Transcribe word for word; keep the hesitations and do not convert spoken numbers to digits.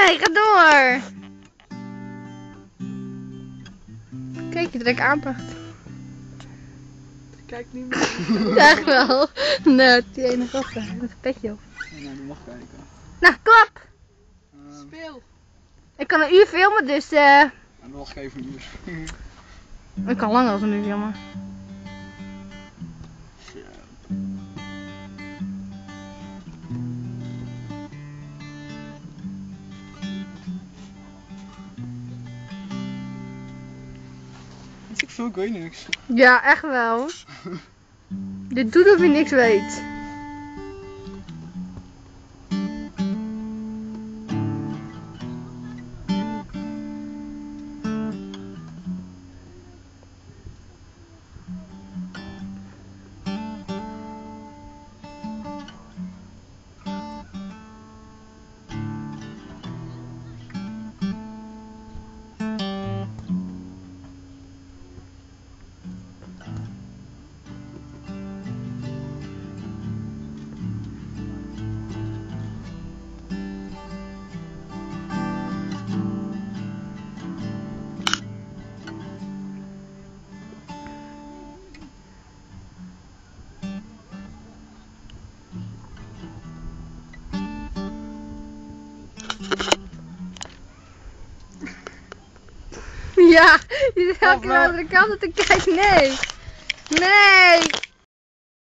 Nee, ga door. Kijk, je trek aanpakt. Kijk niet meer. Ja, echt wel. Nee, die ene gast daar, met een petje op. Ja, nou, die mag kijken. Nou, klap. Um, Speel. Ik kan een uur filmen, dus eh... Uh... En dan wacht ik even een uur. Ik kan langer als een uur filmen. Weet ik veel, ik weet niks. Ja, echt wel. Dit doet of je niks weet. Ja, je zit elke keer naar de andere kant te kijken. Nee. Nee.